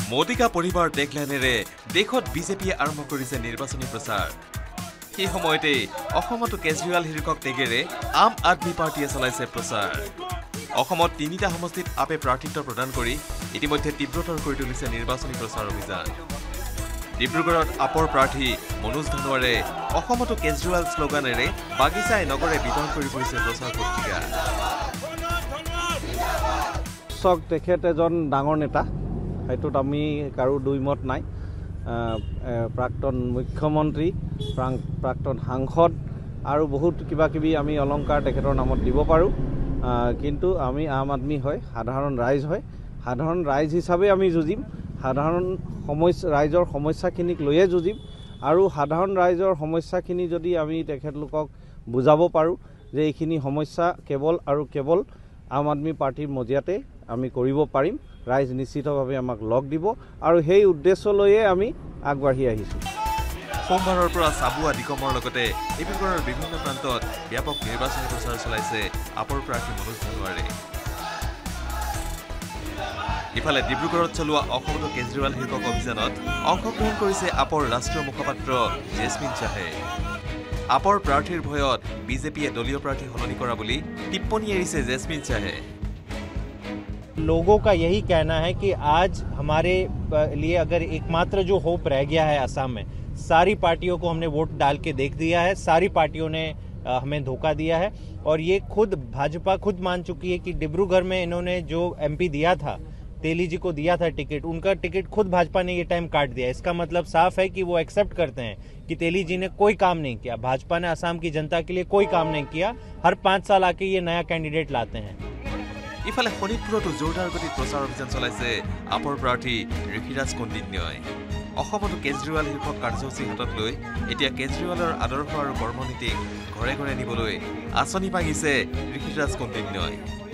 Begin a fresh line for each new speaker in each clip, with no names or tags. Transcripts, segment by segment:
মোদিকা পৰিবাৰ টেগলাইনেৰে দেশত বিজেপিয়ে আৰম্ভ কৰিছে নিৰ্বাচনী প্ৰচাৰ। সেই সময়তে অসমতো কেজৰিৱাল শীৰ্ষক টেগেৰে আম আদমি পাৰ্টিয়ে চলাইছে প্ৰচাৰ। অসমত ৩টা সমষ্টিত আপে প্ৰাৰ্থিত্ব প্ৰদান কৰি ইতিমধ্যে তীব্ৰতৰ কৰি তুলিছে নিৰ্বাচনী প্ৰচাৰ অভিযান। ডিব্ৰুগড়ত আপৰ প্ৰাৰ্থী মনোজ ধনোৱাৰে অসমতো কেজৰিৱাল শ্লোগানেৰে বাগিচাই নগৰে বিতৰণ কৰি ফুৰিছে প্ৰচাৰ পত্ৰিকা।
তেখেত এজন ডাঙৰ নেতা, সেইটোত আমি কাৰো দুইমত নাই। প্ৰাক্তন মুখ্যমন্ত্ৰী, প্ৰাক্তন সাংসদ আৰু বহুত কিবা কিবি আমি অলংকাৰ তেখেতৰ নামত দিব পাৰোঁ, কিন্তু আমি আম আদমি হয়, সাধাৰণ ৰাইজ হয়। সাধাৰণ ৰাইজ হিচাপে আমি যুঁজিম, সাধাৰণ ৰাইজৰ সমস্যাখিনিক লৈয়ে যুঁজিম। আৰু সাধাৰণ ৰাইজৰ সমস্যাখিনি যদি আমি তেখেতলোকক বুজাব পাৰোঁ যে এইখিনি সমস্যা কেৱল আৰু কেৱল আম আদমি পাৰ্টিৰ মজিয়াতে আমি কৰিব পাৰিম, ৰাইজ নিশ্চিতভাৱে আমাক লগ দিব আৰু সেই উদ্দেশ্য লৈয়ে আমি আগবাঢ়ি আহিছোঁ।
সোমবাৰৰ পৰা চাবুৱা নিগমৰ লগতে ডিব্ৰুগড়ৰ বিভিন্ন প্ৰান্তত ব্যাপক নিৰ্বাচনী প্ৰচাৰ চলাইছে আপৰ প্ৰাৰ্থী মনোজ ধনোৱাৰে। ইফালে ডিব্ৰুগড়ত চলোৱা অসমতো কেজৰিৱাল শীৰ্ষক অভিযানত অংশগ্ৰহণ কৰিছে আপৰ ৰাষ্ট্ৰীয় মুখপাত্ৰ জেছমিন শ্বাহে। আপৰ প্ৰাৰ্থীৰ ভয়ত বিজেপিয়ে দলীয় প্ৰাৰ্থী সলনি কৰা বুলি টিপ্পনী এৰিছে জেছমিন শ্বাহে।
लोगों का यही कहना है कि आज हमारे लिए अगर एकमात्र जो होप रह गया है असम में, सारी पार्टियों को हमने वोट डाल के देख दिया है, सारी पार्टियों ने हमें धोखा दिया है। और ये खुद भाजपा खुद मान चुकी है कि डिब्रूगढ़ में इन्होंने जो एमपी दिया था, तेली जी को दिया था टिकट, उनका टिकट खुद भाजपा ने ये टाइम काट दिया। इसका मतलब साफ है कि वो एक्सेप्ट करते हैं कि तेली जी ने कोई काम नहीं किया, भाजपा ने असम की जनता के लिए कोई काम नहीं किया। हर 5 साल आके ये नया कैंडिडेट लाते हैं।
ইফালে শোণিতপুৰতো জোৰদাৰ গতিত প্ৰচাৰ অভিযান চলাইছে আপৰ প্ৰাৰ্থী ঋষিৰাজ কৌন্দিন্যই। অসমতো কেজৰিৱাল শীৰ্ষক কাৰ্যসূচী হাতত লৈ এতিয়া কেজৰিৱালৰ আদৰ্শ আৰু কৰ্মনীতিক ঘৰে ঘৰে নিবলৈ আঁচনি পাঙিছে ঋষিৰাজ কৌন্দিন্যই।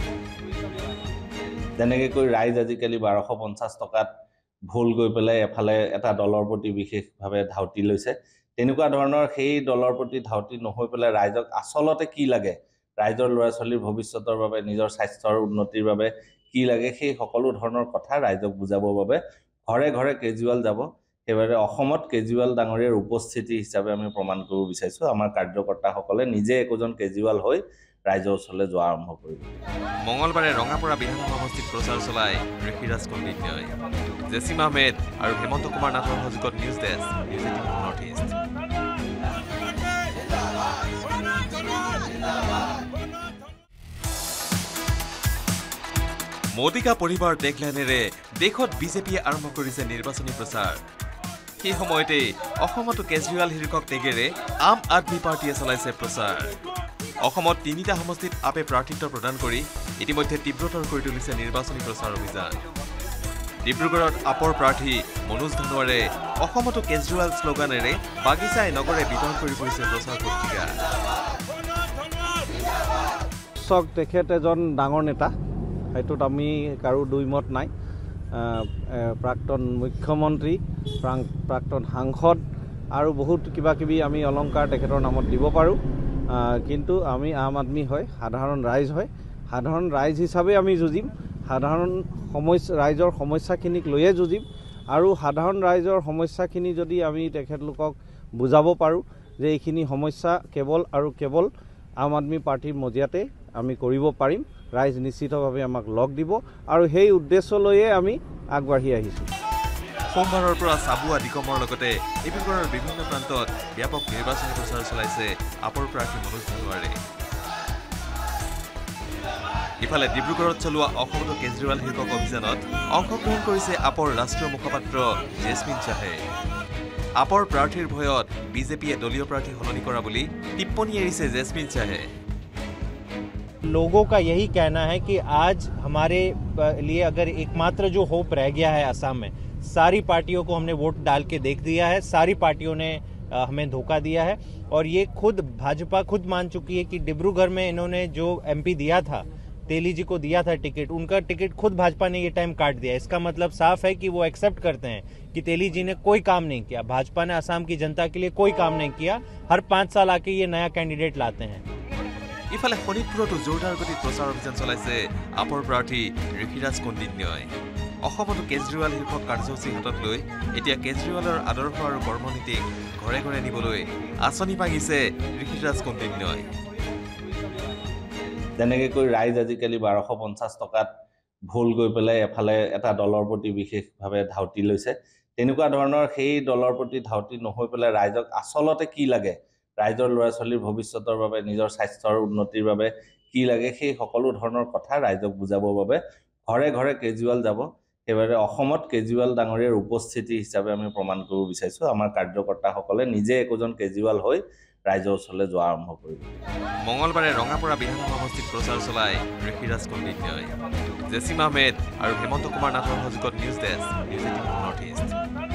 যেনেকৈ ৰাইজ আজিকালি 1250 টকাত ভুল গৈ পেলাই এফালে এটা দলৰ প্ৰতি বিশেষভাৱে ধাউতি লৈছে, তেনেকুৱা ধৰণৰ সেই দলৰ প্ৰতি ধাউতি নহৈ পেলাই ৰাইজক আচলতে কি লাগে, ৰাইজৰ ল'ৰা ছোৱালীৰ ভৱিষ্যতৰ বাবে, নিজৰ স্বাস্থ্যৰ উন্নতিৰ বাবে কি লাগে, সেই সকলো ধৰণৰ কথা ৰাইজক বুজাবৰ বাবে ঘৰে ঘৰে কেজৰিৱাল যাব। সেইবাবে অসমত কেজৰিৱাল ডাঙৰীয়াৰ উপস্থিতি হিচাপে আমি প্ৰমাণ কৰিব বিচাৰিছোঁ। আমাৰ কাৰ্যকৰ্তাসকলে নিজে একোজন কেজৰিৱাল হৈ ৰাইজৰ ওচৰলৈ যোৱা আৰম্ভ কৰিব।
মঙলবাৰে ৰঙাপৰা বিধানসভা সমষ্টিত প্ৰচাৰ চলাই ঋষিৰাজ কৌন্দিন্যই। জেছিম আহমেদ আৰু হেমন্ত কুমাৰ নাথৰ সহযোগত news desk, news 18 north east. মোদিকা পৰিবাৰ টেগলাইনেৰে দেশত বিজেপিয়ে আৰম্ভ কৰিছে নিৰ্বাচনী প্ৰচাৰ। সেই সময়তে অসমতো কেজৰিৱাল শীৰ্ষক টেগেৰে আম আদমি পাৰ্টিয়ে চলাইছে প্ৰচাৰ। অসমত ৩টা সমষ্টিত আপে প্ৰাৰ্থিত্ব প্ৰদান কৰি ইতিমধ্যে তীব্ৰতৰ কৰি তুলিছে নিৰ্বাচনী প্ৰচাৰ অভিযান। ডিব্ৰুগড়ত আপৰ প্ৰাৰ্থী মনোজ ধনোৱাৰে অসমতো কেজৰিৱাল শ্লোগানেৰে বাগিচাই নগৰে বিতৰণ কৰি ফুৰিছে প্ৰচাৰ পত্ৰিকা।
তেখেত এজন ডাঙৰ নেতা, সেইটোত আমি কাৰো দুইমত নাই। প্ৰাক্তন মুখ্যমন্ত্ৰী, প্ৰাক্তন সাংসদ আৰু বহুত কিবা কিবি আমি অলংকাৰ তেখেতৰ নামত দিব পাৰোঁ, কিন্তু আমি আম আদমি হয়, সাধাৰণ ৰাইজ হয়। সাধাৰণ ৰাইজ হিচাপে আমি যুঁজিম, সাধাৰণ ৰাইজৰ সমস্যাখিনিক লৈয়ে যুঁজিম। আৰু সাধাৰণ ৰাইজৰ সমস্যাখিনি যদি আমি তেখেতলোকক বুজাব পাৰোঁ যে এইখিনি সমস্যা কেৱল আৰু কেৱল আম আদমি পাৰ্টিৰ মজিয়াতে আমি কৰিব পাৰিম, ৰাইজ নিশ্চিতভাৱে আমাক লগ দিব আৰু সেই উদ্দেশ্য লৈয়ে আমি আগবাঢ়ি আহিছোঁ।
সোমবাৰৰ পৰা চাবুৱা নিগমৰ লগতে ডিব্ৰুগড়ৰ বিভিন্ন প্ৰান্তত ব্যাপক নিৰ্বাচনী প্ৰচাৰ চলাইছে আপৰ প্ৰাৰ্থী মনোজ ধনোৱাৰে। ইফালে ডিব্ৰুগড়ত চলোৱা অসমতো কেজৰিৱাল শীৰ্ষক অভিযানত অংশগ্ৰহণ কৰিছে আপৰ ৰাষ্ট্ৰীয় মুখপাত্ৰ জেছমিন শ্বাহে। আপৰ প্ৰাৰ্থীৰ ভয়ত বিজেপিয়ে দলীয় প্ৰাৰ্থী সলনি কৰা বুলি টিপ্পনী এৰিছে জেছমিন শ্বাহে।
लोगों का यही कहना है कि आज हमारे लिए अगर एकमात्र जो होप रह गया है असम में, सारी पार्टियों को हमने वोट डाल के देख दिया है, सारी पार्टियों ने हमें धोखा दिया है। और ये खुद भाजपा खुद मान चुकी है कि डिब्रूगढ़ में इन्होंने जो एमपी दिया था, तेली जी को दिया था टिकट, उनका टिकट खुद भाजपा ने ये टाइम काट दिया। इसका मतलब साफ है कि वो एक्सेप्ट करते हैं कि तेली जी ने कोई काम नहीं किया, भाजपा ने असम की जनता के लिए कोई काम नहीं किया। हर 5 साल आके ये नया कैंडिडेट लाते हैं।
ইফালে শোণিতপুৰতো জোৰদাৰ গতিত প্ৰচাৰ অভিযান চলাইছে আপৰ প্ৰাৰ্থী ঋষিৰাজ কৌন্দিন্যই। অসমতো কেজৰিৱাল শীৰ্ষক কাৰ্যসূচী হাতত লৈ এতিয়া কেজৰিৱালৰ আদৰ্শ আৰু কৰ্মনীতিক ঘৰে ঘৰে নিবলৈ আঁচনি পাঙিছে ঋষিৰাজ কৌন্দিন্যই।
যেনেকৈ কৈ ৰাইজ আজিকালি 1250 টকাত ভোল গৈ পেলাই এফালে এটা দলৰ প্ৰতি বিশেষভাৱে ধাউতি লৈছে। তেনেকুৱা ধৰণৰ সেই দলৰ প্ৰতি ধাউতি নহৈ পেলাই ৰাইজক আচলতে কি লাগে, ৰাইজৰ ল'ৰা ছোৱালীৰ ভৱিষ্যতৰ বাবে, নিজৰ স্বাস্থ্যৰ উন্নতিৰ বাবে কি লাগে, সেই সকলো ধৰণৰ কথা ৰাইজক বুজাবৰ বাবে ঘৰে ঘৰে কেজৰিৱাল যাব। সেইবাবে অসমত কেজৰিৱাল ডাঙৰীয়াৰ উপস্থিতি হিচাপে আমি প্ৰমাণ কৰিব বিচাৰিছোঁ। আমাৰ কাৰ্যকৰ্তাসকলে নিজে একোজন কেজৰিৱাল হৈ ৰাইজৰ ওচৰলৈ যোৱা আৰম্ভ কৰিব।
মঙলবাৰে ৰঙাপৰা বিধানসভা সমষ্টিত প্ৰচাৰ চলায় ঋষিৰাজ কৌন্দিন্যই। জেছিম আহমেদ আৰু হেমন্ত কুমাৰ নাথৰ সহযোগত news desk, news 18 north east.